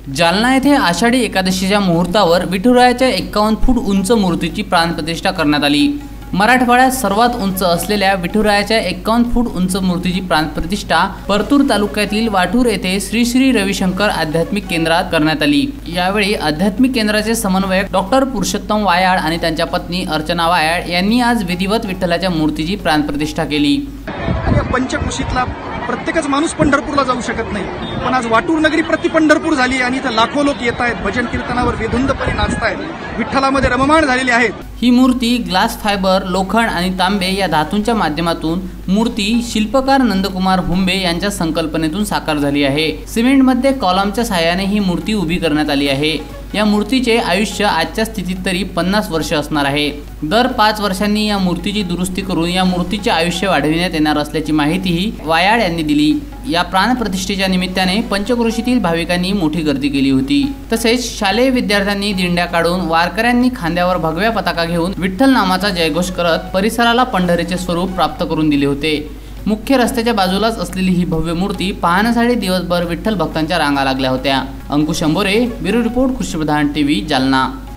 जालना येथे आषाढी एकादशीच्या मुहूर्तावर विठुरायाच्या 51 फूट उंच मूर्तीची प्राणप्रतिष्ठा करण्यात आली। मराठवाड्यात सर्वात उंच असलेल्या विठुरायाच्या 51 फूट उंच मूर्तीची प्राणप्रतिष्ठा परतूर तालुक्यातील वाटूर येथे श्री श्री रविशंकर आध्यात्मिक केंद्रात करण्यात आली। यावेळी आध्यात्मिक केंद्राचे समन्वयक डॉक्टर पुरुषोत्तम वायाळ आणि त्यांच्या पत्नी अर्चना वायाळ यांनी आज विधिवत विठ्ठलाच्या मूर्तीची प्राणप्रतिष्ठा केली। पंचक्रोशीतला प्रत्येकच माणूस पंढरपूरला जाऊ शकत नाही, पण आज वाटूर नगरी प्रति पंढरपूर झाली आणि इथं लाखो लोक येत आहेत, भजन कीर्तनावर बेधुंदपणे नाचतायत, विठ्ठलामध्ये रममाण झालेले आहेत। ही मूर्ती ग्लास फायबर, लोखंड आणि तांबे या धातूंच्या माध्यमातून मूर्ती शिल्पकार नंदकुमार हुंबे यांच्या संकल्पनेतून साकार झाली आहे। सिमेंटमध्ये कॉलमच्या सहाय्याने ही मूर्ती उभी करण्यात आली आहे। या मूर्तीचे आयुष्य आजच्या स्थितीत तरी 50 वर्ष असणार आहे। दर 5 वर्षांनी या मूर्तीची दुरुस्ती करून या मूर्तीचे आयुष्य वाढविण्यात येणार असल्याची माहितीही वायाळ यांनी दिली। या प्राणप्रतिष्ठेच्या निमित्ताने पंचक्रोशीतील भाविकांनी मोठी गर्दी केली होती। तसेच शालेय विद्यार्थ्यांनी दिंड्या काढून, वारकऱ्यांनी खांद्यावर भगव्या पताका घेऊन विठ्ठल नामाचा जयघोष करत परिसराला पंढरीचे स्वरूप प्राप्त करून दिले होते। मुख्य रस्त्याच्या बाजूलाच असलेली ही भव्य मूर्ती पाहण्यासाठी दिवसभर विठ्ठल भक्तांच्या रांगा लागल्या होत्या। Ankush Ambore, bureau report, Krushipradhan TV, Jalna.